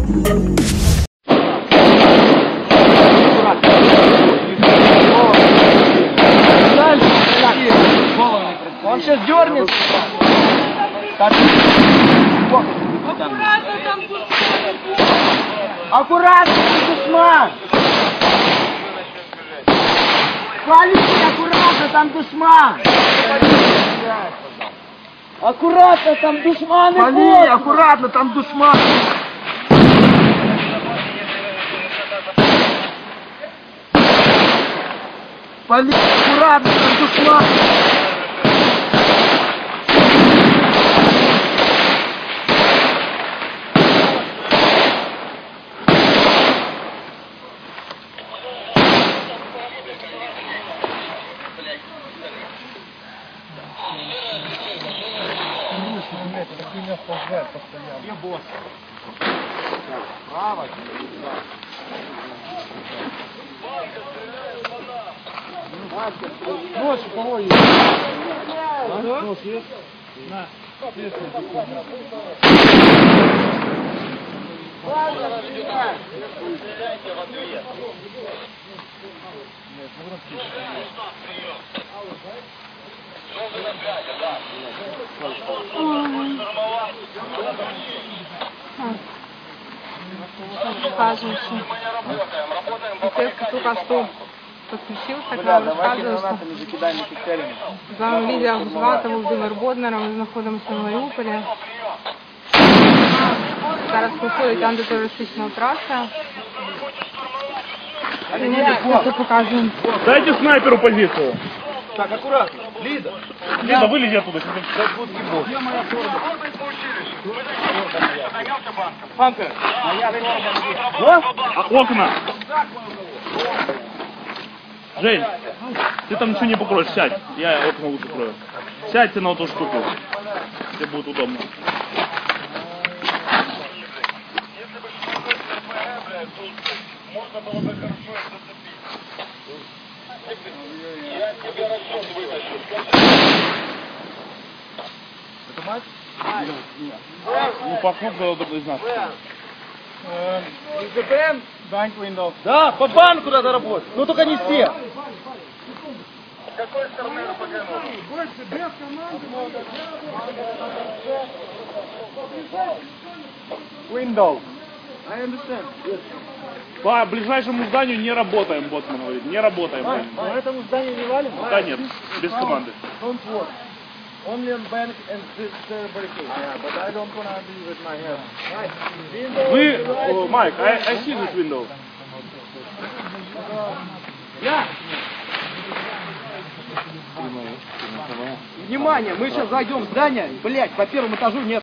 Он сейчас дернется. Аккуратно, душман! Валите, аккуратно, там душман! Аккуратно, там душман! Вали, аккуратно, там душман! Вали, аккуратно, там душман! Где босс? Право. Нож у кого есть? Нож есть? На. Стреляйте в ответ. Показываем, что только что подключився, як нам розказували, що з вами Лідія Гузвата, Володимир Боднар, ми знаходимося в Маріуполі. Зараз проходить антитерористична операція. Це показуємо. Дайте снайперу позицию. Так, аккуратно. Лида. Лида, вылези оттуда. Где моя форма? Панка. Моя форма. Окна. Жень, ты там ничего не покроешь, сядь. Я окна лучше крою. Сядьте на эту штуку. Тебе будет удобно. Можно было бы хорошо зацепить. Я тебе расчет вытащу. Это мать? Ну, поход из нас. ЗПМ? Банк Windows. Да, по банку надо работать. Ну только не все. С какой стороны РПГ? Больше без команды. Windows. I understand. Yes. По ближайшему зданию не работаем, Боцман говорит. Не работаем. По этому зданию не валим? Да нет, без команды. Don't work. Only on bank and this barricade. Yeah, but I don't want to be with my hand. Right. Вы, Майк, I see this window. Yeah. Внимание, мы сейчас зайдем в здание, блять, по первому этажу нет.